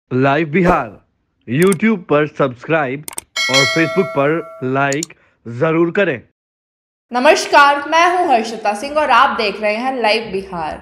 Live Bihar YouTube पर subscribe और Facebook पर लाइक जरूर करें। नमस्कार, मैं हूं हर्षिता सिंह और आप देख रहे हैं लाइव बिहार।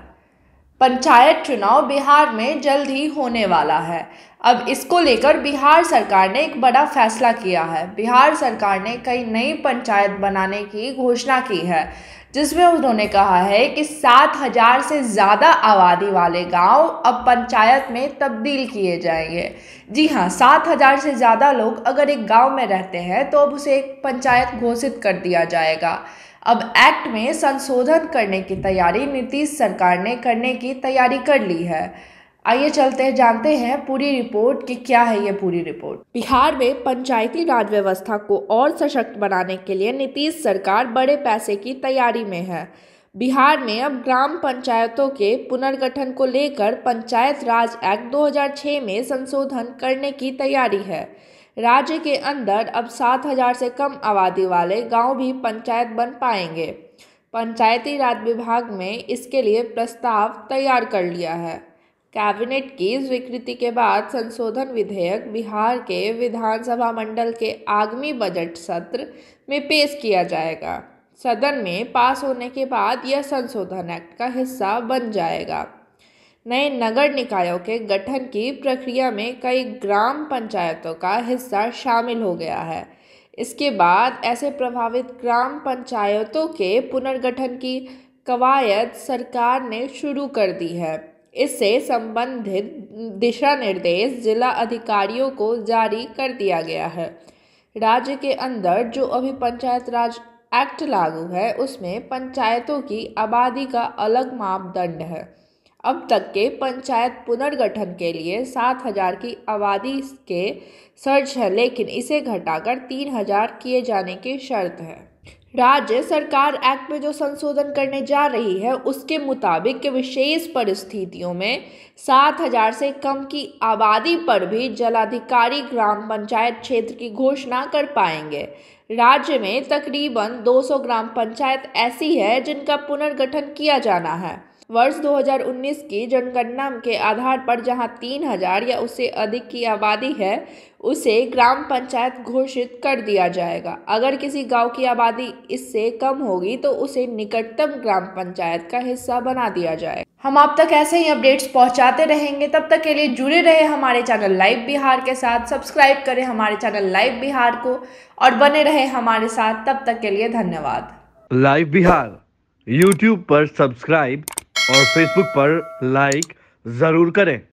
पंचायत चुनाव बिहार में जल्द ही होने वाला है। अब इसको लेकर बिहार सरकार ने एक बड़ा फैसला किया है। बिहार सरकार ने कई नई पंचायत बनाने की घोषणा की है, जिसमें उन्होंने कहा है कि 7,000 से ज़्यादा आबादी वाले गांव अब पंचायत में तब्दील किए जाएंगे। जी हाँ, 7,000 से ज़्यादा लोग अगर एक गांव में रहते हैं तो अब उसे एक पंचायत घोषित कर दिया जाएगा। अब एक्ट में संशोधन करने की तैयारी नीतीश सरकार ने करने की तैयारी कर ली है। आइए चलते हैं, जानते हैं पूरी रिपोर्ट कि क्या है ये पूरी रिपोर्ट। बिहार में पंचायती राज व्यवस्था को और सशक्त बनाने के लिए नीतीश सरकार बड़े पैसे की तैयारी में है। बिहार में अब ग्राम पंचायतों के पुनर्गठन को लेकर पंचायत राज एक्ट 2006 में संशोधन करने की तैयारी है। राज्य के अंदर अब 7,000 से कम आबादी वाले गांव भी पंचायत बन पाएंगे। पंचायती राज विभाग में इसके लिए प्रस्ताव तैयार कर लिया है। कैबिनेट की स्वीकृति के बाद संशोधन विधेयक बिहार के विधानसभा मंडल के आगामी बजट सत्र में पेश किया जाएगा। सदन में पास होने के बाद यह संशोधन एक्ट का हिस्सा बन जाएगा। नए नगर निकायों के गठन की प्रक्रिया में कई ग्राम पंचायतों का हिस्सा शामिल हो गया है। इसके बाद ऐसे प्रभावित ग्राम पंचायतों के पुनर्गठन की कवायद सरकार ने शुरू कर दी है। इससे संबंधित दिशा निर्देश जिला अधिकारियों को जारी कर दिया गया है। राज्य के अंदर जो अभी पंचायत राज एक्ट लागू है, उसमें पंचायतों की आबादी का अलग मापदंड है। अब तक के पंचायत पुनर्गठन के लिए 7,000 की आबादी के सर्च है, लेकिन इसे घटाकर 3,000 किए जाने की शर्त है। राज्य सरकार एक्ट में जो संशोधन करने जा रही है, उसके मुताबिक विशेष परिस्थितियों में 7,000 से कम की आबादी पर भी जिलाधिकारी ग्राम पंचायत क्षेत्र की घोषणा कर पाएंगे। राज्य में तकरीबन 200 ग्राम पंचायत ऐसी है जिनका पुनर्गठन किया जाना है। वर्ष 2019 की जनगणना के आधार पर जहां 3,000 या उससे अधिक की आबादी है, उसे ग्राम पंचायत घोषित कर दिया जाएगा। अगर किसी गांव की आबादी इससे कम होगी तो उसे निकटतम ग्राम पंचायत का हिस्सा बना दिया जाएगा। हम आप तक ऐसे ही अपडेट्स पहुंचाते रहेंगे। तब तक के लिए जुड़े रहे हमारे चैनल लाइव बिहार के साथ। सब्सक्राइब करें हमारे चैनल लाइव बिहार को और बने रहे हमारे साथ। तब तक के लिए धन्यवाद। लाइव बिहार यूट्यूब पर सब्सक्राइब और फेसबुक पर लाइक जरूर करें।